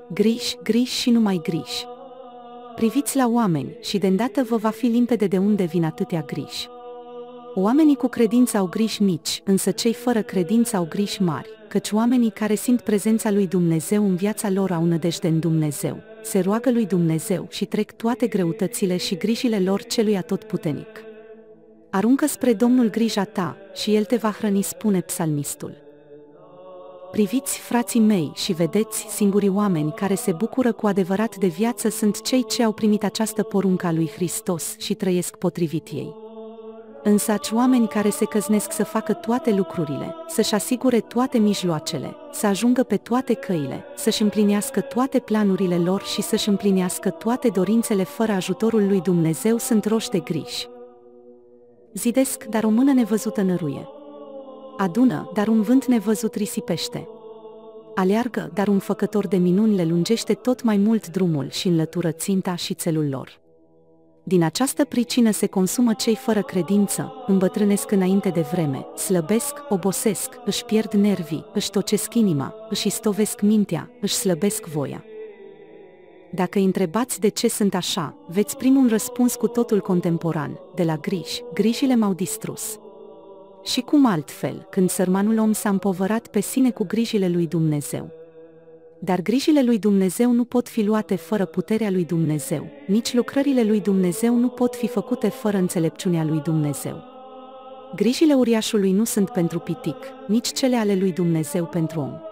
Griji, griji și numai griji. Priviți la oameni și de îndată vă va fi limpede de unde vin atâtea griji. Oamenii cu credință au griji mici, însă cei fără credință au griji mari, căci oamenii care simt prezența lui Dumnezeu în viața lor au nădejde în Dumnezeu, se roagă lui Dumnezeu și trec toate greutățile și grijile lor celui atotputernic. Aruncă spre Domnul grija ta și El te va hrăni, spune psalmistul. Priviți, frații mei, și vedeți, singurii oameni care se bucură cu adevărat de viață sunt cei ce au primit această poruncă a lui Hristos și trăiesc potrivit ei. Însă aci oameni care se căznesc să facă toate lucrurile, să-și asigure toate mijloacele, să ajungă pe toate căile, să-și împlinească toate planurile lor și să-și împlinească toate dorințele fără ajutorul lui Dumnezeu sunt roși de griji. Zidesc, dar o mână nevăzută năruie. Adună, dar un vânt nevăzut risipește. Aleargă, dar un făcător de minuni le lungește tot mai mult drumul și înlătură ținta și țelul lor. Din această pricină se consumă cei fără credință, îmbătrânesc înainte de vreme, slăbesc, obosesc, își pierd nervii, își tocesc inima, își istovesc mintea, își slăbesc voia. Dacă îi întrebați de ce sunt așa, veți primi un răspuns cu totul contemporan: de la griji, grijile m-au distrus. Și cum altfel, când sărmanul om s-a împovărat pe sine cu grijile lui Dumnezeu? Dar grijile lui Dumnezeu nu pot fi luate fără puterea lui Dumnezeu, nici lucrările lui Dumnezeu nu pot fi făcute fără înțelepciunea lui Dumnezeu. Grijile uriașului nu sunt pentru pitic, nici cele ale lui Dumnezeu pentru om.